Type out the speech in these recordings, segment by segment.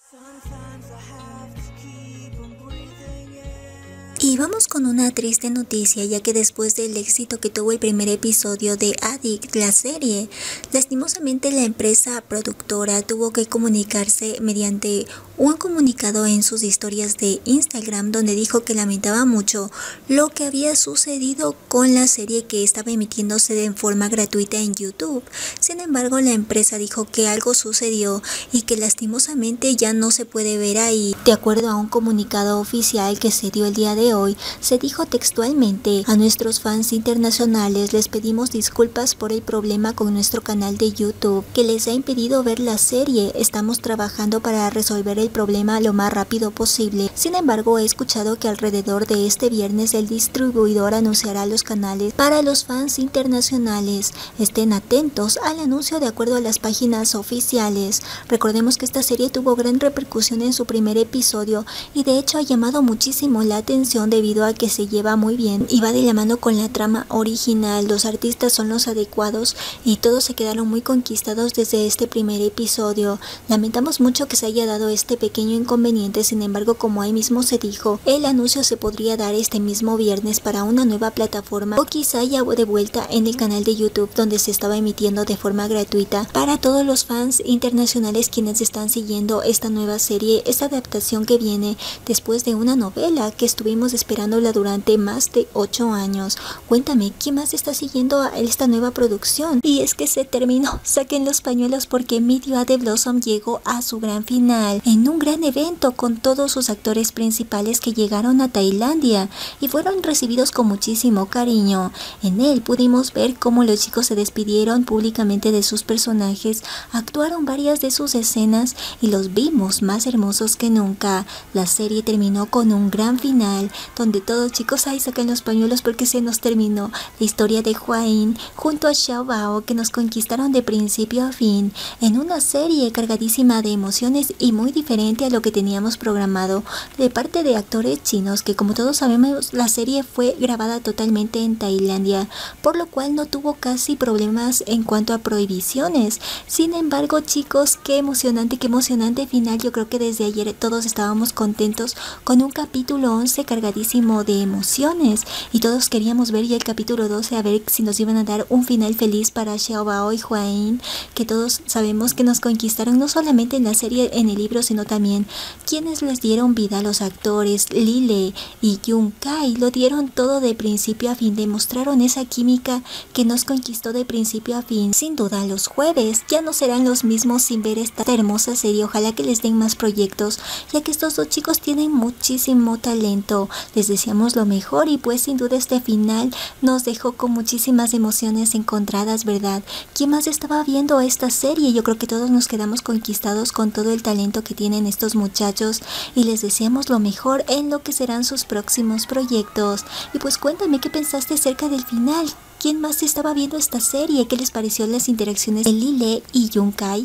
Y vamos con una triste noticia, ya que después del éxito que tuvo el primer episodio de Addict, la serie, lastimosamente la empresa productora tuvo que comunicarse mediante un comunicado en sus historias de Instagram, donde dijo que lamentaba mucho lo que había sucedido con la serie que estaba emitiéndose de forma gratuita en YouTube. Sin embargo, la empresa dijo que algo sucedió y que lastimosamente ya no se puede ver ahí. De acuerdo a un comunicado oficial que se dio el día de hoy, se dijo textualmente: a nuestros fans internacionales les pedimos disculpas por el problema con nuestro canal de YouTube que les ha impedido ver la serie. Estamos trabajando para resolver el problema lo más rápido posible. Sin embargo, he escuchado que alrededor de este viernes el distribuidor anunciará los canales para los fans internacionales. Estén atentos al anuncio de acuerdo a las páginas oficiales. Recordemos que esta serie tuvo gran repercusión en su primer episodio y de hecho ha llamado muchísimo la atención debido a que se lleva muy bien y va de la mano con la trama original. Los artistas son los adecuados y todos se quedaron muy conquistados desde este primer episodio. Lamentamos mucho que se haya dado este pequeño inconveniente, sin embargo, como ahí mismo se dijo, el anuncio se podría dar este mismo viernes para una nueva plataforma o quizá ya de vuelta en el canal de YouTube donde se estaba emitiendo de forma gratuita para todos los fans internacionales quienes están siguiendo esta nueva serie, esta adaptación que viene después de una novela que estuvimos esperándola durante más de 8 años. Cuéntame, ¿quién más está siguiendo a esta nueva producción? Y es que se terminó, saquen los pañuelos porque Meet You at the Blossom llegó a su gran final en un gran evento con todos sus actores principales que llegaron a Tailandia y fueron recibidos con muchísimo cariño. En él pudimos ver cómo los chicos se despidieron públicamente de sus personajes, actuaron varias de sus escenas y los vimos más hermosos que nunca. La serie terminó con un gran final donde todos chicos ahí sacan los pañuelos porque se nos terminó la historia de Hua-in junto a Xiao Bao, que nos conquistaron de principio a fin en una serie cargadísima de emociones y muy diferente a lo que teníamos programado de parte de actores chinos, que como todos sabemos la serie fue grabada totalmente en Tailandia, por lo cual no tuvo casi problemas en cuanto a prohibiciones. Sin embargo, chicos, qué emocionante final. Yo creo que desde ayer todos estábamos contentos con un capítulo 11 cargadísimo de emociones y todos queríamos ver ya el capítulo 12 a ver si nos iban a dar un final feliz para Xiao Bao y Hua-in, que todos sabemos que nos conquistaron no solamente en la serie, en el libro, sino también quienes les dieron vida a los actores. Lile y Jung Kai lo dieron todo de principio a fin, demostraron esa química que nos conquistó de principio a fin. Sin duda los jueves ya no serán los mismos sin ver esta hermosa serie. Ojalá que les den más proyectos, ya que estos dos chicos tienen muchísimo talento. Les deseamos lo mejor y pues sin duda este final nos dejó con muchísimas emociones encontradas, ¿verdad? ¿Quién más estaba viendo esta serie? Yo creo que todos nos quedamos conquistados con todo el talento que tienen estos muchachos y les deseamos lo mejor en lo que serán sus próximos proyectos. Y pues cuéntame qué pensaste acerca del final. ¿Quién más estaba viendo esta serie? ¿Qué les pareció las interacciones de Lile y Jung Kai?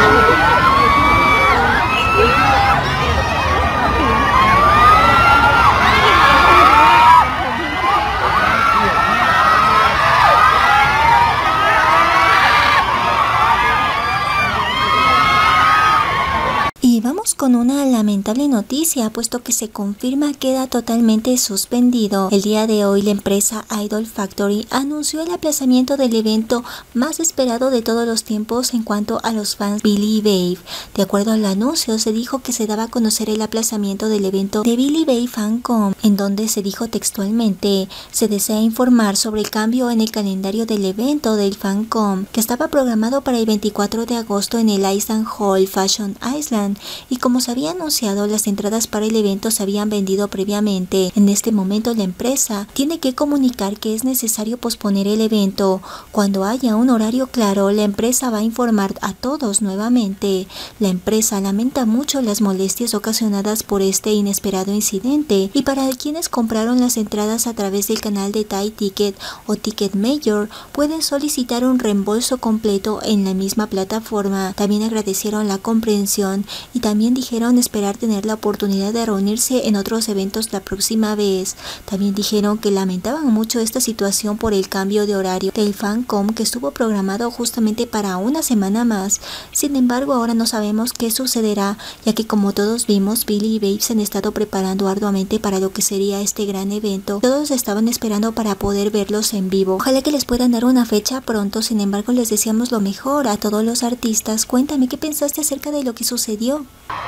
Y vamos con una lamentable noticia, puesto que se confirma queda totalmente suspendido. El día de hoy la empresa Idol Factory anunció el aplazamiento del evento más esperado de todos los tiempos en cuanto a los fans, Billy Babe. De acuerdo al anuncio, se dijo que se daba a conocer el aplazamiento del evento de Billy Babe FanCon, en donde se dijo textualmente: se desea informar sobre el cambio en el calendario del evento del FanCon, que estaba programado para el 24 de agosto en el Island Hall Fashion Island. Y como se había anunciado, las entradas para el evento se habían vendido previamente. En este momento la empresa tiene que comunicar que es necesario posponer el evento. Cuando haya un horario claro, la empresa va a informar a todos nuevamente. La empresa lamenta mucho las molestias ocasionadas por este inesperado incidente, y para quienes compraron las entradas a través del canal de Thai Ticket o Ticket Major, pueden solicitar un reembolso completo en la misma plataforma. También agradecieron la comprensión y también también dijeron esperar tener la oportunidad de reunirse en otros eventos la próxima vez. También dijeron que lamentaban mucho esta situación por el cambio de horario del FanCom que estuvo programado justamente para una semana más. Sin embargo, ahora no sabemos qué sucederá, ya que como todos vimos, Billy y Babe se han estado preparando arduamente para lo que sería este gran evento. Todos estaban esperando para poder verlos en vivo. Ojalá que les puedan dar una fecha pronto. Sin embargo, les deseamos lo mejor a todos los artistas. Cuéntame qué pensaste acerca de lo que sucedió.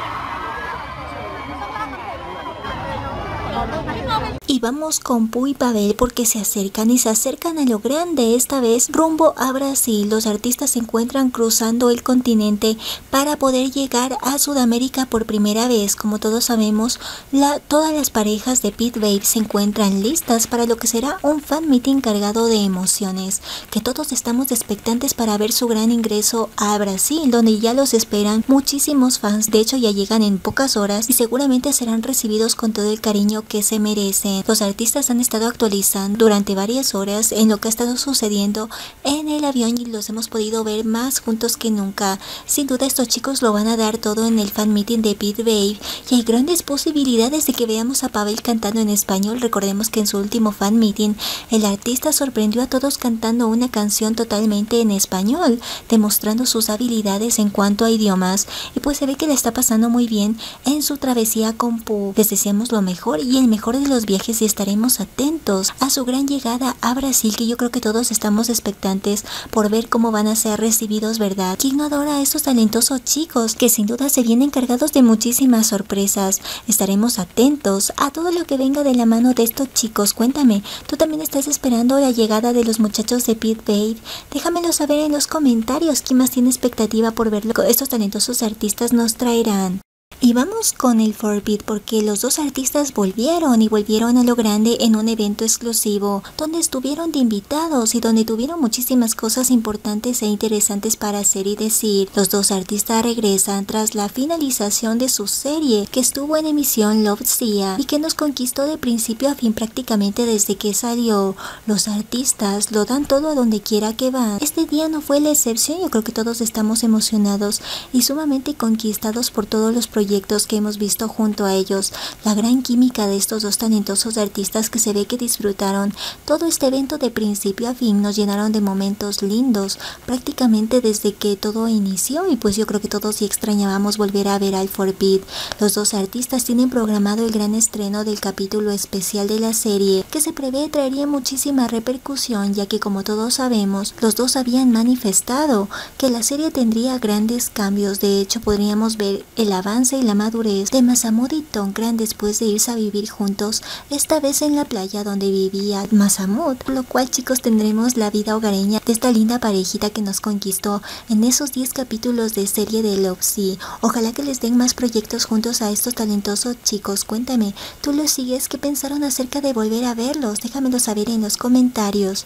Y vamos con Pooh y Pavel porque se acercan a lo grande, esta vez rumbo a Brasil. Los artistas se encuentran cruzando el continente para poder llegar a Sudamérica por primera vez. Como todos sabemos, todas las parejas de Pete Babe se encuentran listas para lo que será un fan meeting cargado de emociones, que todos estamos expectantes para ver su gran ingreso a Brasil, donde ya los esperan muchísimos fans. De hecho, ya llegan en pocas horas y seguramente serán recibidos con todo el cariño que se merecen. Los artistas han estado actualizando durante varias horas en lo que ha estado sucediendo en el avión y los hemos podido ver más juntos que nunca. Sin duda estos chicos lo van a dar todo en el fan meeting de Pete Babe y hay grandes posibilidades de que veamos a Pavel cantando en español. Recordemos que en su último fan meeting el artista sorprendió a todos cantando una canción totalmente en español, demostrando sus habilidades en cuanto a idiomas, y pues se ve que le está pasando muy bien en su travesía con Pooh. Les deseamos lo mejor y el mejor de los viajes y estaremos atentos a su gran llegada a Brasil, que yo creo que todos estamos expectantes por ver cómo van a ser recibidos, ¿verdad? ¿Quién no adora a estos talentosos chicos que sin duda se vienen cargados de muchísimas sorpresas? Estaremos atentos a todo lo que venga de la mano de estos chicos. Cuéntame, ¿tú también estás esperando la llegada de los muchachos de Pete Babe? Déjamelo saber en los comentarios. ¿Quién más tiene expectativa por ver lo que estos talentosos artistas nos traerán? Y vamos con el 4Beat porque los dos artistas volvieron a lo grande en un evento exclusivo donde estuvieron de invitados y donde tuvieron muchísimas cosas importantes e interesantes para hacer y decir. Los dos artistas regresan tras la finalización de su serie que estuvo en emisión Love Sia y que nos conquistó de principio a fin prácticamente desde que salió. Los artistas lo dan todo a donde quiera que van. Este día no fue la excepción. Yo creo que todos estamos emocionados y sumamente conquistados por todos los proyectos que hemos visto junto a ellos. La gran química de estos dos talentosos artistas que se ve que disfrutaron todo este evento de principio a fin, nos llenaron de momentos lindos prácticamente desde que todo inició, y pues yo creo que todos sí extrañábamos volver a ver al 4Beat. Los dos artistas tienen programado el gran estreno del capítulo especial de la serie que se prevé traería muchísima repercusión, ya que como todos sabemos los dos habían manifestado que la serie tendría grandes cambios. De hecho, podríamos ver el avance y la madurez de Masamud y Tongkran después de irse a vivir juntos, esta vez en la playa donde vivía Masamud, por lo cual chicos tendremos la vida hogareña de esta linda parejita que nos conquistó en esos 10 capítulos de serie de Love Sia. Ojalá que les den más proyectos juntos a estos talentosos chicos. Cuéntame, ¿tú los sigues? ¿Qué pensaron acerca de volver a verlos? Déjamelo saber en los comentarios.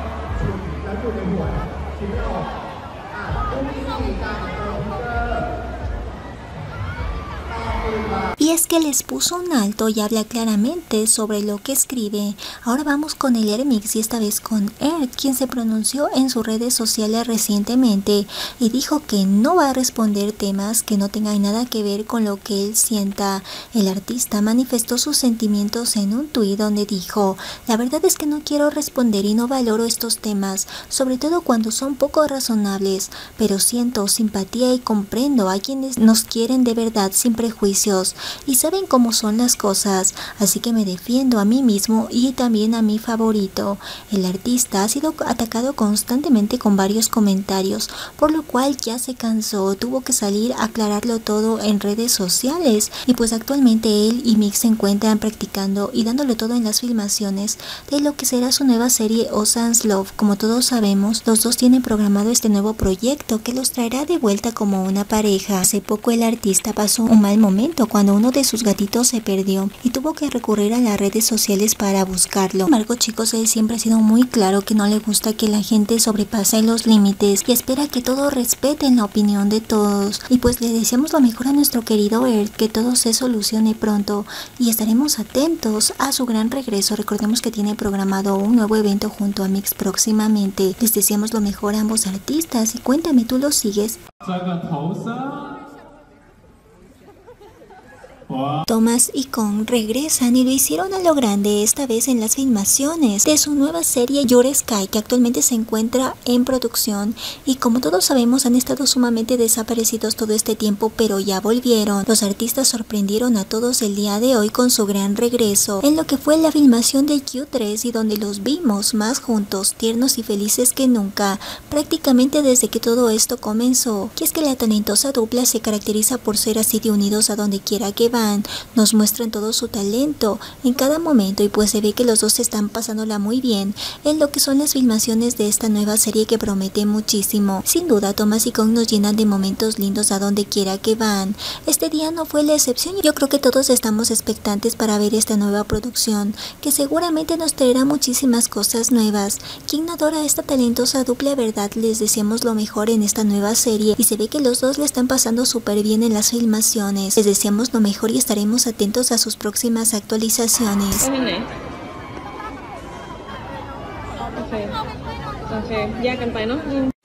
Y es que les puso un alto y habla claramente sobre lo que escribe. Ahora vamos con el Hermix y esta vez con Erk, quien se pronunció en sus redes sociales recientemente y dijo que no va a responder temas que no tengan nada que ver con lo que él sienta. El artista manifestó sus sentimientos en un tuit donde dijo: la verdad es que no quiero responder y no valoro estos temas, sobre todo cuando son poco razonables, pero siento simpatía y comprendo a quienes nos quieren de verdad sin prejuicios y saben cómo son las cosas, así que me defiendo a mí mismo y también a mi favorito. El artista ha sido atacado constantemente con varios comentarios, por lo cual ya se cansó, tuvo que salir a aclararlo todo en redes sociales y pues actualmente él y Mix se encuentran practicando y dándole todo en las filmaciones de lo que será su nueva serie Ocean's Love. Como todos sabemos, los dos tienen programado este nuevo proyecto que los traerá de vuelta como una pareja. Hace poco el artista pasó un mal momento cuando uno de sus gatitos se perdió y tuvo que recurrir a las redes sociales para buscarlo. Sin embargo, chicos, él siempre ha sido muy claro que no le gusta que la gente sobrepase los límites y espera que todos respeten la opinión de todos. Y pues le deseamos lo mejor a nuestro querido Erk, que todo se solucione pronto y estaremos atentos a su gran regreso. Recordemos que tiene programado un nuevo evento junto a Mix próximamente. Les deseamos lo mejor a ambos artistas y cuéntame, ¿tú los sigues? Thomas y Kong regresan y lo hicieron a lo grande, esta vez en las filmaciones de su nueva serie Your Sky, que actualmente se encuentra en producción, y como todos sabemos han estado sumamente desaparecidos todo este tiempo, pero ya volvieron. Los artistas sorprendieron a todos el día de hoy con su gran regreso en lo que fue la filmación de Q3, y donde los vimos más juntos, tiernos y felices que nunca, prácticamente desde que todo esto comenzó. Y es que la talentosa dupla se caracteriza por ser así de unidos a donde quiera que van. Nos muestran todo su talento en cada momento, y pues se ve que los dos están pasándola muy bien en lo que son las filmaciones de esta nueva serie que promete muchísimo. Sin duda Thomas y Kong nos llenan de momentos lindos a donde quiera que van. Este día no fue la excepción. Yo creo que todos estamos expectantes para ver esta nueva producción, que seguramente nos traerá muchísimas cosas nuevas. Quien no adora a esta talentosa dupla, verdad, les deseamos lo mejor en esta nueva serie, y se ve que los dos le están pasando súper bien en las filmaciones. Les deseamos lo mejor y estaremos atentos a sus próximas actualizaciones. Okay. แยกกันไปเนาะ